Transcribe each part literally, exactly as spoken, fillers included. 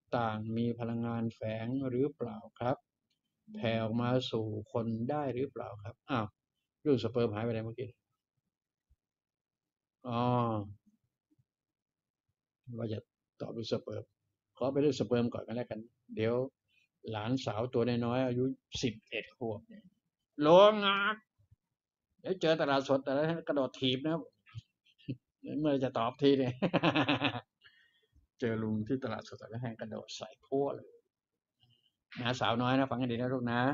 ต่างมีพลังงานแฝงหรือเปล่าครับแผ่ออกมาสู่คนได้หรือเปล่าครับอ้าวเรื่องสเปิร์มหายไปไหนเมื่อกี้อ๋อว่าจะตอบเรื่องสเปิร์มขอไปเรื่องสเปิร์มก่อนกันแล้วกันเดี๋ยวหลานสาวตัวน้อยๆอายุสิบเอ็ดขวบเนี่ยโลงากเดี๋ยวเจอตลาดสดแต่ละกระโดดถีบนะเมื่อจะตอบทีเนี่ยเจอลุงที่ตลาดสดแต่ละแห่งกระโดดใส่พั่วเลยนะสาวน้อยนะฟังให้ดีนะลูกนะ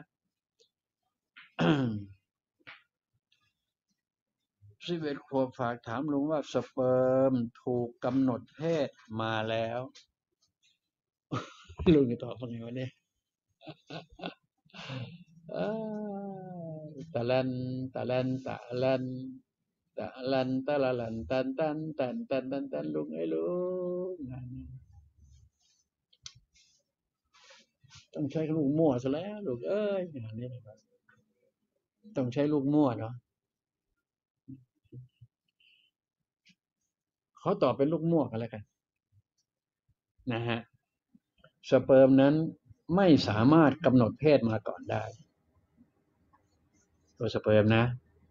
สิบเอ็ดขวบฝากถามลุงว่าสเปิร์มถูกกำหนดเพศมาแล้วลุงจะตอบว่าไงวะเนี่ยตะลันตะลันตะลันตะลันตะละลันตันตันตันตันตันตันลุงไอ้ลุงต้องใช้ลูกมั่วซะแล้วลูกเอ้ยงานนี้นะครับต้องใช้ลูกมั่วเนาะเขาตอบเป็นลูกมั่วกันแล้วกันนะฮะสเปิร์มนั้นไม่สามารถกำหนดเพศมาก่อนได้ตัวสเปิร์มนะ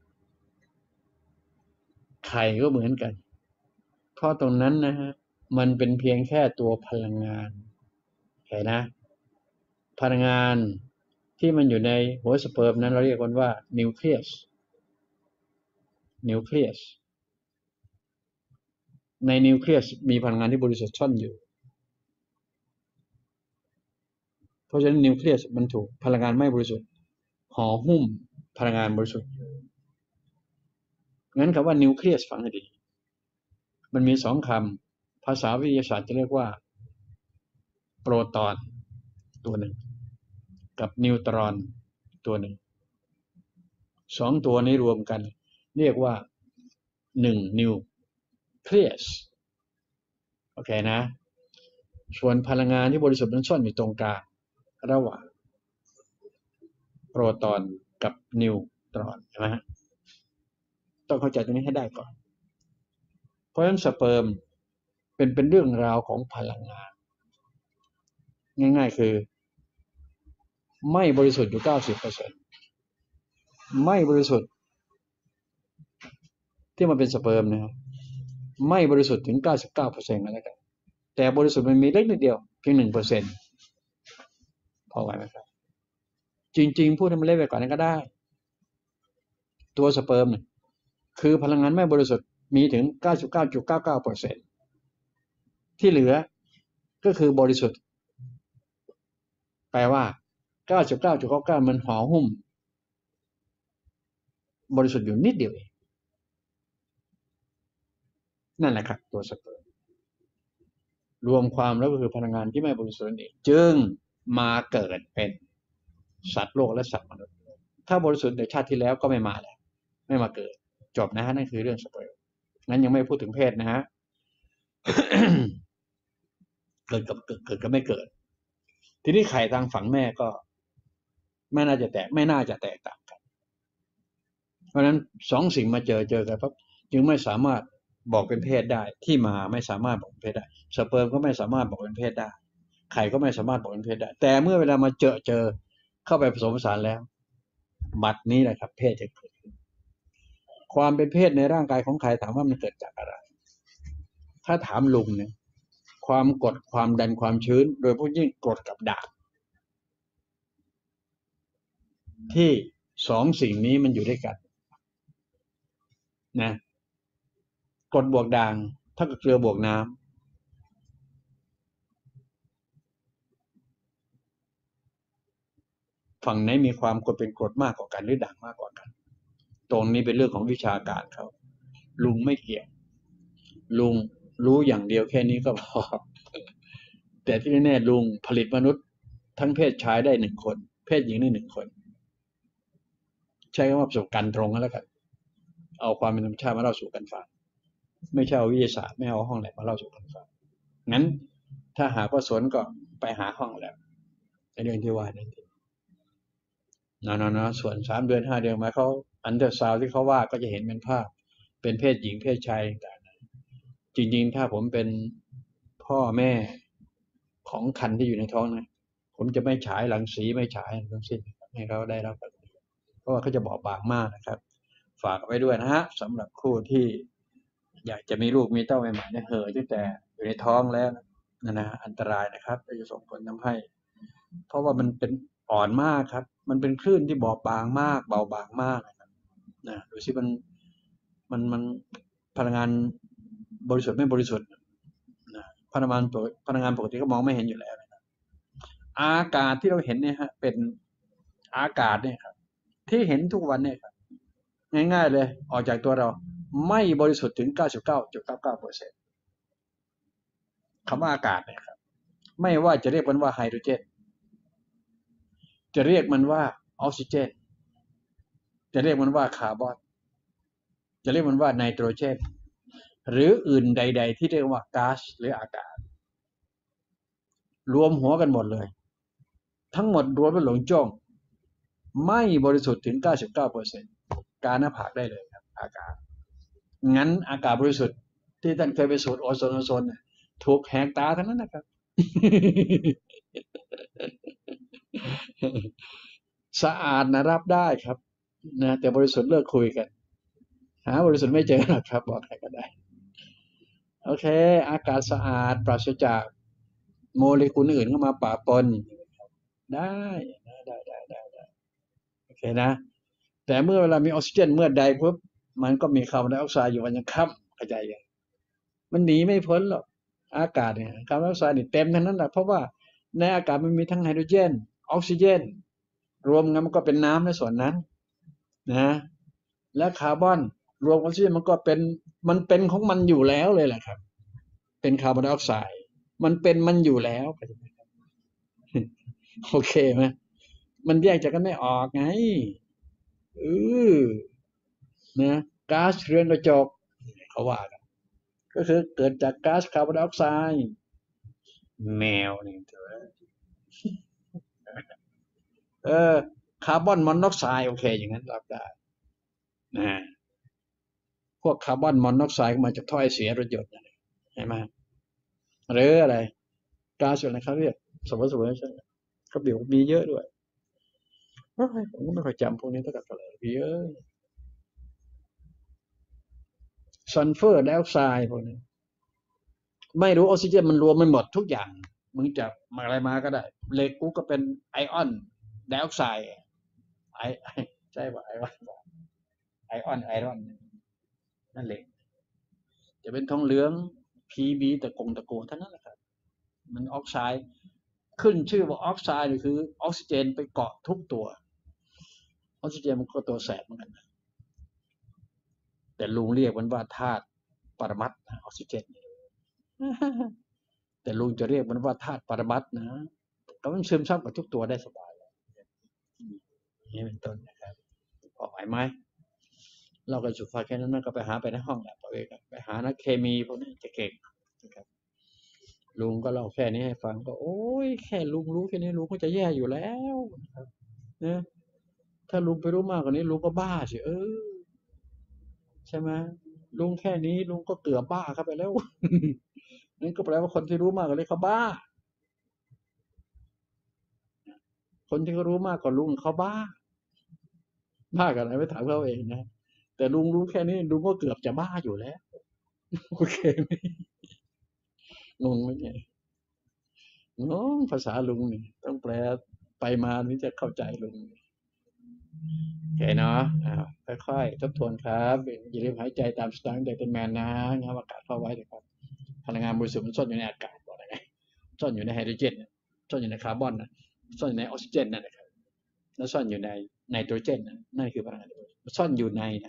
ไข่ก็เหมือนกันเพราะตรงนั้นนะฮะมันเป็นเพียงแค่ตัวพลังงานเห็นนะพลังงานที่มันอยู่ในหัวสเปิร์มนั้นเราเรียกกันว่านิวเคลียสนิวเคลียสในนิวเคลียสมีพลังงานที่บริสุทธิ์ซ่อนอยู่เพราะฉะนั้นนิวเคลียสมันถูกพลังงานไม่บริสุทธิ์ห่อหุ้มพลังงานบริสุทธิ์งั้นคำว่านิวเคลียสฟังให้ดีมันมีสองคำภาษาวิทยาศาสตร์จะเรียกว่าโปรตอนตัวหนึ่งกับนิวตรอนตัวหนึ่งสองตัวนี้รวมกันเรียกว่าหนึ่งนิวเคลียสโอเคนะส่วนพลังงานที่บริสุทธิ์นั้นซ่อนอยู่ตรงกลางระหว่างโปรตอนกับนิวตรอนใช่ไหมฮะต้องเข้าใจตรงนี้ให้ได้ก่อนเพราะฉะนั้นสเปิร์มเป็นเป็นเรื่องราวของพลังงานง่ายๆคือไม่บริสุทธิ์อยู่ เก้าสิบเปอร์เซ็นต์ ไม่บริสุทธิ์ที่มันเป็นสเปิร์มนะครับไม่บริสุทธิ์ถึง เก้าสิบเก้าเปอร์เซ็นต์ แล้วกันแต่บริสุทธิ์มันมีเล็กนิดเดียวเพียง หนึ่งเปอร์เซ็นต์ พอไหวไหมครับจริงๆพูดให้มันเล็กไปกว่านั้นก็ได้ตัวสเปิร์มเนี่ยคือพลังงานไม่บริสุทธิ์มีถึง เก้าสิบเก้าจุดเก้าเก้าเปอร์เซ็นต์ ที่เหลือก็คือบริสุทธิ์แปลว่า เก้าสิบเก้าจุดเก้าเก้า มันห่อหุ้มบริสุทธิ์อยู่นิดเดียวเองนั่นแหละครับตัวสเปิร์มรวมความแล้วก็คือพลังงานที่ไม่บริสุทธิ์นั่นเองจึงมาเกิดเป็นสัตว์โลกและสัตว์มนุษย์ถ้าบริสุทธิ์ในชาติที่แล้วก็ไม่มาแล้วไม่มาเกิดจบนะฮะนั่นคือเรื่องสเปิร์มงั้นยังไม่พูดถึงเพศนะฮะ เกิดกับเกิดเกิดกับไม่เกิดทีนี้ไข่ทางฝั่งแม่ก็ไม่น่าจะแตกไม่น่าจะแตกต่างกันเพราะฉะนั้นสองสิ่งมาเจอเจอกันปั๊บจึงไม่สามารถบอกเป็นเพศได้ที่มาไม่สามารถบอกเป็นเพศได้สเปิร์มก็ไม่สามารถบอกเป็นเพศได้ไข่ก็ไม่สามารถบอกเป็นเพศได้แต่เมื่อเวลามาเจอเจอเข้าไปผสมผสานแล้วบัดนี้แหละครับเพศจะเกิดขึ้นความเป็นเพศในร่างกายของใครถามว่ามันเกิดจากอะไรถ้าถามลุงเนี่ยความกดความดันความชื้นโดยพวกยิ่งกรดกับด่างที่สองสิ่งนี้มันอยู่ด้วยกันนะกรดบวกด่างเท่ากับเกลือบวกน้ำฝั่งไหนมีความกรดเป็นกรดมากกว่ากันหรือด่างมากกว่ากันตรงนี้เป็นเรื่องของวิชาการเขาลุงไม่เกี่ยวลุงรู้อย่างเดียวแค่นี้ก็พอแต่ที่แน่ๆลุงผลิตมนุษย์ทั้งเพศชายได้หนึ่งคนเพศหญิงได้หนึ่งคนใช้คำว่าประสบการณ์ตรงแล้วกันเอาความเป็นธรรมชาติมาเล่าสู่กันฟังไม่ใช่เอาวิทยาศาสตร์ไม่เอาห้องแลบมาเล่าสู่กันฟังงั้นถ้าหากว่าสนก็ไปหาห้องแลบในเรื่องที่ว่านั่นเองนะนะนะส่วนสามเดือนห้าเดือนมาเขาอันเดอร์ซาวที่เขาว่าก็จะเห็นเป็นภาพเป็นเพศหญิงเพศชายต่างๆจริงๆถ้าผมเป็นพ่อแม่ขของคันที่อยู่ในท้องนะผมจะไม่ฉายรังสีไม่ฉายทั้งสิ้นให้เขาได้รับเพราะว่าเขาจะบอบบางมากนะครับฝากไว้ด้วยนะฮะสำหรับคู่ที่อยากจะมีลูกมีเต้าใหม่ๆเนี่ยเหอะตั้งแต่อยู่ในท้องแล้วนะนะอันตรายนะครับจะส่งผลทำให้เพราะว่ามันเป็นอ่อนมากครับมันเป็นคลื่นที่บอบบางมากเบาบางมากนะดูสิมันมันมันพลังงานบริสุทธิ์ไม่บริสุทธิ์นะพลังงานพลังงานปกติก็มองไม่เห็นอยู่แล้วนะครับอากาศที่เราเห็นเนี่ยฮะเป็นอากาศเนี่ยครับที่เห็นทุกวันเนี่ยครับง่ายๆเลยออกจากตัวเราไม่บริสุทธิ์ถึง เก้าสิบเก้าจุดเก้าเก้าเปอร์เซ็นต์ คำว่าอากาศเนี่ยครับไม่ว่าจะเรียกมันว่าไฮโดรเจนจะเรียกมันว่าออกซิเจนจะเรียกมันว่าคาร์บอนจะเรียกมันว่าไนโตรเจนหรืออื่นใดๆที่เรียกว่าก๊าซหรืออากาศรวมหัวกันหมดเลยทั้งหมดรวมเป็นหลงจ้องไม่บริสุทธิ์ถึง เก้าสิบเก้าเปอร์เซ็นต์ การหน้าผากได้เลยครับอากาศงั้นอากาศบริสุทธิ์ที่ท่านเคยไปสูดโอโซนโอโซนถูกแหกตาทั้งนั้นนะครับ สะอาดนะรับได้ครับนะแต่บริสุทธิ์เลิกคุยกันหาบริสุทธิ์ไม่เจอหรอกครับบอกใครก็ได้โอเคอากาศสะอาดปราศจากโมเลกุลอื่นเข้ามาปะปนได้ได้ได้ได้ได้โอเคนะแต่เมื่อเวลามีออกซิเจนเมื่อใดปุ๊บมันก็มีคาร์บอนไดออกไซด์อยู่วันยังค่ำเข้าใจยังมันหนีไม่พ้นหรอกอากาศเนี่ยคาร์บอนไดออกไซด์นี่เต็มทั้งนั้นแหละเพราะว่าในอากาศมันมีทั้งไฮโดรเจนออกซิเจนรวมกันมันก็เป็นน้ำในส่วนนั้นนะและคาร์บอนรวมออกซิเจนมันก็เป็นมันเป็นของมันอยู่แล้วเลยแหละครับเป็นคาร์บอนไดออกไซด์มันเป็นมันอยู่แล้วโอเคไหมมันแยกจากกันไม่ออกไงเออนะก๊าซเรือนกระจกเขาว่ากันก็คือเกิดจากก๊าซคาร์บอนไดออกไซด์แมวนี่เถอะเออคาร์บอนมอนอกไซด์โอเคอย่างนั้นรับได้นะพวกคาร์บอนมอนอกไซด์มาจากท่อไอเสียรถยนต์ใช่ไหมหรืออะไรก๊าซอะไรเขาเรียกสมมติสมมติใช่ไหมเขาเดี๋ยวมีเยอะด้วยผมก็ไม่ค่อยจำพวกนี้เท่าไหร่เยอะซัลเฟอร์ไดออกไซด์พวกนี้ไม่รู้ออกซิเจนมันรวมมันหมดทุกอย่างมึงจะมาอะไรมาก็ได้เหล็กกูก็เป็นไอออนไดออกไซด์ไอใช่ป่ะไอออนไอออนไอรอนนั่นเหล็กจะเป็นทองเหลือง พี บี ตะกงตะโกทั้งนั้นแหละครับมันออกไซด์ขึ้นชื่อว่าออกไซด์คือออกซิเจนไปเกาะทุกตัวออกซิเจนมันก็ตัวแสบเหมือนกันแต่ลุงเรียกมันว่าธาตุปรมัตถ์ออกซิเจนแต่ลุงจะเรียกมันว่าธาตุปรมัตถ์นะก็มันซึมซับกับทุกตัวได้สบายนี่เป็นต้นนะครับออกไหวไหมเราก็จุดไฟแค่นั้นก็ไปหาไปในห้องแลบตัวเองไปหานักเคมีพวกนี้จะเก่งนะครับลุงก็เล่าแค่นี้ให้ฟังก็โอ้ยแค่ลุงรู้แค่นี้ลุงก็จะแย่อยู่แล้วนะครับนะถ้าลุงไปรู้มากกว่านี้ลุงก็บ้าสิเออใช่ไหมลุงแค่นี้ลุงก็เกือบบ้าเข้าไปแล้วนั่นก็แปลว่าคนที่รู้มากกว่านี้เขาบ้าคนที่เขารู้มากกว่าลุงเขาบ้าบ้ากันอะไรไม่ถามเขาเองนะแต่ลุงรู้แค่นี้ลุงก็เกือบจะบ้าอยู่แล้วโอเคไหมงงไหมเนี่ยงงภาษาลุงนี่ต้องแปลไปมาถึงจะเข้าใจลุงโอเคเนาะอ่าค่อยๆทบทวนครับอย่าลืมหายใจตามสไตล์เดนแมนนะงับอากาศเข้าไว้นะครับพลังงานบริสุทธิ์มันซ่อนอยู่ในอากาศบอกได้ไงซ่อนอยู่ในไฮโดรเจนซ่อนอยู่ในคาร์บอนนะซ่อนอยู่ในออกซิเจนนั่นนะครับแล้วซ่อนอยู่ในไนโตรเจนนั่นคือพลังงานซ่อนอยู่ในนะ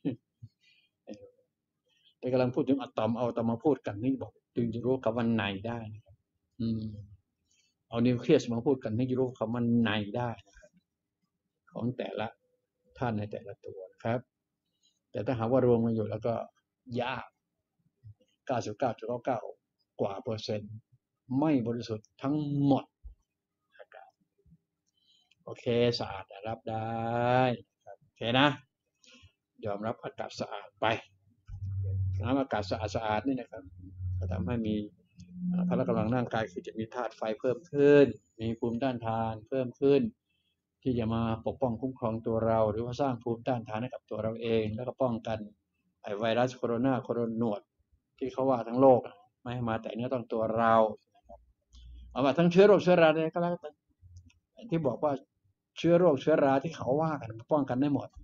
แต่กำลังพูดถึงอะตอมเอาอะตอมมาพูดกันนี่บอกจึงจะรู้คำว่าในได้นะครับอืมเอานิวเคลียสมาพูดกันนี่จะรู้คำว่าในได้นะครับของแต่ละท่านในแต่ละตัวนะครับแต่ถ้าหากว่ารวมกันอยู่แล้วก็ยาก เก้าสิบเก้าจุดเก้าเก้า กว่าเปอร์เซ็นต์ไม่บริสุทธิ์ทั้งหมดนะครับโอเคสะอาดรับได้โอเคนะยอมรับอากาศสะอาดไปน้ำอากาศสะอาดสะอาดนี่นะครับก็ทำให้มีพละกำลังร่างกายคือจะมีธาตุไฟเพิ่มขึ้นมีภูมิต้านทานเพิ่มขึ้นที่จะมาปกป้องคุ้มครองตัวเราหรือว่าสร้างภูมิต้านทานให้กับตัวเราเองแล้วก็ป้องกันไอ้ไวรัสโคโรนาโคโรนวดที่เขาว่าทั้งโลกไม่ให้มาแตะเนื้อต้องตัวเราเอามาทั้งเชื้อโรคเชื้อราเนี่ยก็แล้วแต่ที่บอกว่าเชื้อโรคเชื้อราที่เขาว่ากันป้องกันได้หมด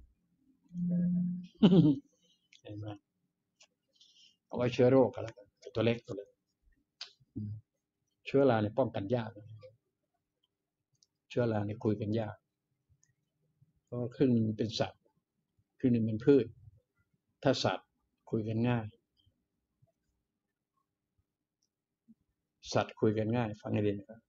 เห็นไหมเอาไว้เชื้อโรคก็แล้วกันตัวเล็กตัวเล็กเชื้อราเนี่ยป้องกันยากเชื้อราเนี่ยคุยกันยากเพราะครึ่งนึงเป็นสัตว์ครึ่งนึงเป็นพืชถ้าสัตว์คุยกันง่ายสัตว์คุยกันง่ายฟังให้ดีนะครับ